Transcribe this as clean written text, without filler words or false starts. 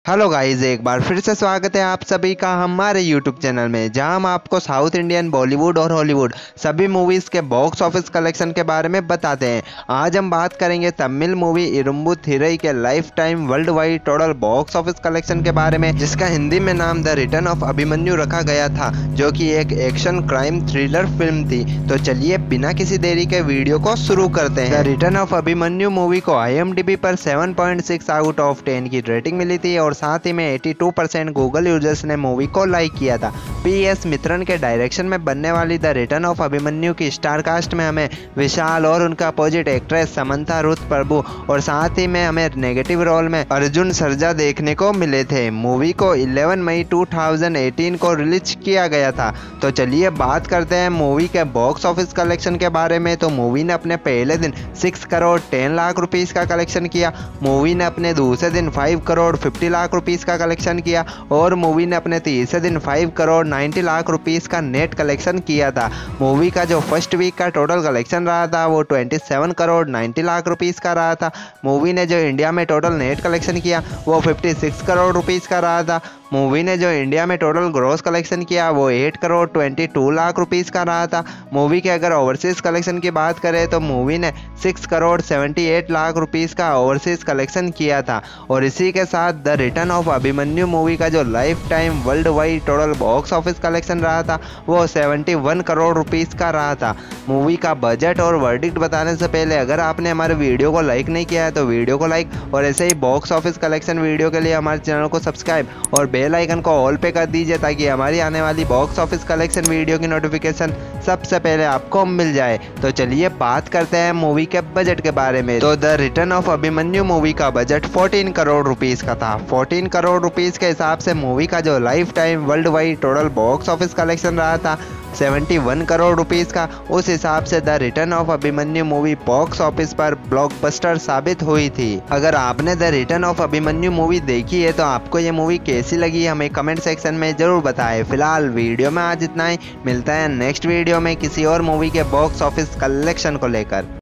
Hello guys, एक बार फिर से स्वागत है आप सभी का हमारे यूट्यूब चैनल में, जहां हम आपको साउथ इंडियन, बॉलीवुड और हॉलीवुड सभी मूवीज़ के बॉक्स ऑफिस कलेक्शन के बारे में बताते हैं। आज हम बात करेंगे तमिल मूवी इरुम्बु थिरई के lifetime worldwide total box office collection के बारे में, जिसका हिंदी में नाम द रिटर्न ऑफ अभिमन्यु रखा गया था, जो कि एक एक्शन क्राइम थ्रिलर फिल्म थी। तो चलिए बिना किसी देरी के वीडियो को शुरू करते हैं। The return of Abhimanyu movie को IMDb पर 7.6 आउट ऑफ 10 की रेटिंग मिली थी और साथ ही में 82% गूगल यूजर्स ने मूवी को लाइक किया था। PS मित्रन के डायरेक्शन में बनने वाली द रिटर्न ऑफ अभिमन्यु की स्टार कास्ट में हमें विशाल और उनका अपोजिट एक्ट्रेस समंथा रुथ प्रभु और साथ ही में हमें नेगेटिव रोल में अर्जुन सर्जा देखने को मिले थे। मूवी को 11 मई 2018 को रिलीज किया गया था। तो चलिए बात करते हैं मूवी के बॉक्स ऑफिस कलेक्शन के बारे में। तो मूवी ने अपने पहले दिन 6 करोड़ 10 लाख रुपीस का कलेक्शन किया। मूवी ने अपने दूसरे दिन 5 करोड़ 50 लाख रुपीस का कलेक्शन किया और मूवी ने अपने तीसरे दिन 5 करोड़ 90 लाख रुपीस का नेट कलेक्शन किया था। मूवी का जो फर्स्ट वीक का टोटल कलेक्शन रहा था वो 27 करोड़ 90 लाख रुपीस का रहा था। मूवी ने जो इंडिया में टोटल नेट कलेक्शन किया वो 56 करोड़ रुपीस का रहा था। मूवी ने जो इंडिया में टोटल ग्रॉस कलेक्शन किया वो 8 करोड़ 22 लाख रुपीस का रहा था। मूवी के अगर ओवरसीज कलेक्शन की बात करें तो मूवी ने 6 करोड़ 78 लाख रुपीस का ओवरसीज कलेक्शन किया था। और इसी के साथ the return of Abhimanyu movie का जो lifetime worldwide total box office collection रहा था वो 71 करोड़ रुपीस का रहा था। मूवी का बजट और वर्डिक्ट बताने से पहले अगर आपने हमारे वीडियो को लाइक नहीं किया है तो वीडियो को लाइक और ऐसे ही बॉक्स ऑफिस कलेक्शन वीडियो के लिए हमारे चैनल को सब्सक्राइब और बेल आइकन को ऑल पे कर दीजिए ताकि हमारी आने वाली बॉक्स ऑफिस कलेक्शन वीडियो की नोटिफिकेशन सबसे पहले आपको मिल जाए। तो चलिए बात करते हैं मूवी के बजट के बारे में। तो the return of Abhimanyu movie का बजट 14 करोड़ रुपीस का था। 14 करोड़ रुपीस के हिसाब से मूवी का जो lifetime worldwide total box office collection रहा था 71 करोड़ रुपीस का। उस हिसाब से the return of Abhimanyu movie box office पर ब्लॉकबस्टर साबित हुई थी। अगर आपने the return of Abhimanyu movie देखी है तो आपको ये मूवी कैसी लगी हमें कमेंट सेक्शन में जरूर बताएं। फिलहाल वीडियो में आज इतना ही, मिलता है नेक्स्ट वीडियो में किसी और मूवी के बॉक्स ऑफिस कलेक्शन को लेकर।